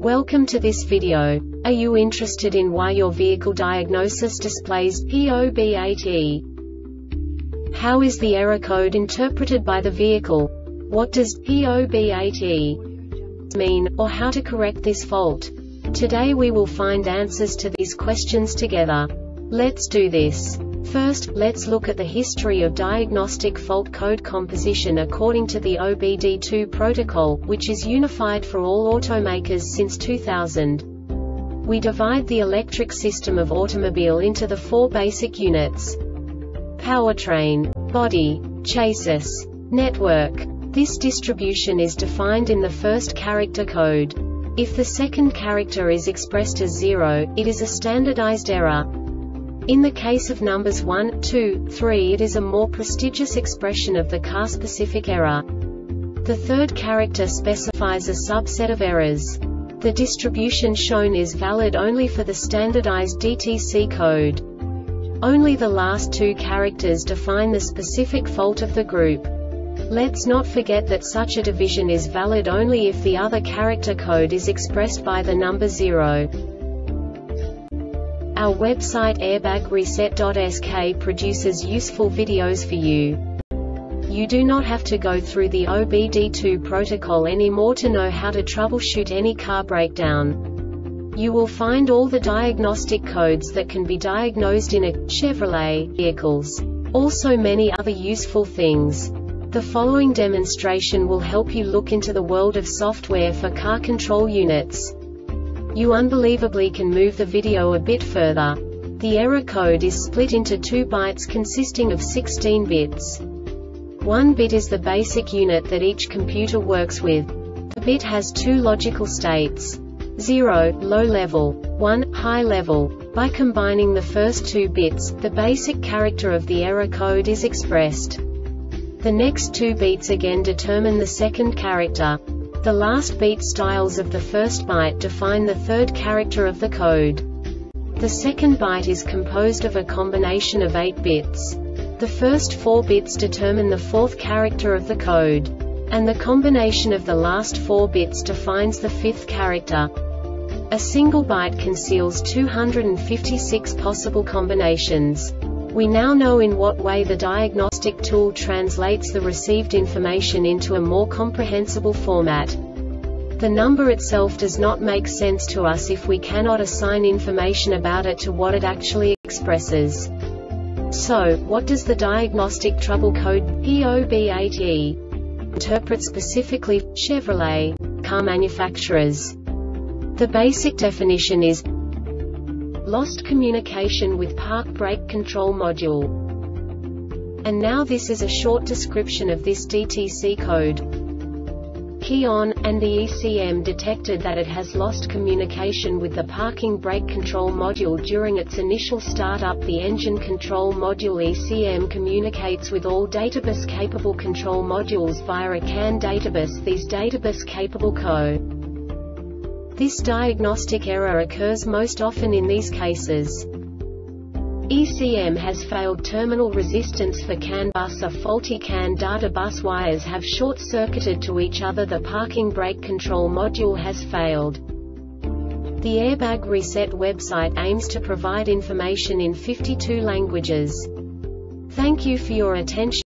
Welcome to this video. Are you interested in why your vehicle diagnosis displays P0B8E? How is the error code interpreted by the vehicle? What does P0B8E mean, or how to correct this fault? Today we will find answers to these questions together. Let's do this. First, let's look at the history of diagnostic fault code composition according to the OBD2 protocol, which is unified for all automakers since 2000. We divide the electric system of automobile into the four basic units: powertrain, body, chassis, network. This distribution is defined in the first character code. If the second character is expressed as 0, it is a standardized error. In the case of numbers 1, 2, 3, it is a more prestigious expression of the car-specific error. The third character specifies a subset of errors. The distribution shown is valid only for the standardized DTC code. Only the last two characters define the specific fault of the group. Let's not forget that such a division is valid only if the other character code is expressed by the number 0. Our website airbagreset.sk produces useful videos for you. You do not have to go through the OBD2 protocol anymore to know how to troubleshoot any car breakdown. You will find all the diagnostic codes that can be diagnosed in a Chevrolet vehicles. Also many other useful things. The following demonstration will help you look into the world of software for car control units. You unbelievably can move the video a bit further. The error code is split into 2 bytes consisting of 16 bits. 1 bit is the basic unit that each computer works with. The bit has 2 logical states: 0, low level, 1, high level. By combining the first 2 bits, the basic character of the error code is expressed. The next 2 beats again determine the second character. The last beat styles of the first byte define the third character of the code. The second byte is composed of a combination of 8 bits. The first 4 bits determine the fourth character of the code. And the combination of the last 4 bits defines the fifth character. A single byte conceals 256 possible combinations. We now know in what way the diagnostic tool translates the received information into a more comprehensible format. The number itself does not make sense to us if we cannot assign information about it to what it actually expresses. So, what does the diagnostic trouble code P0B8E interpret specifically for Chevrolet car manufacturers? The basic definition is lost communication with park brake control module. And now this is a short description of this DTC code. Key on, and the ECM detected that it has lost communication with the parking brake control module during its initial startup. The engine control module ECM communicates with all databus-capable control modules via a CAN databus. These databus-capable This diagnostic error occurs most often in these cases: ECM has failed terminal resistance for CAN bus. A faulty CAN data bus wires have short-circuited to each other. The parking brake control module has failed. The Airbag Reset website aims to provide information in 52 languages. Thank you for your attention.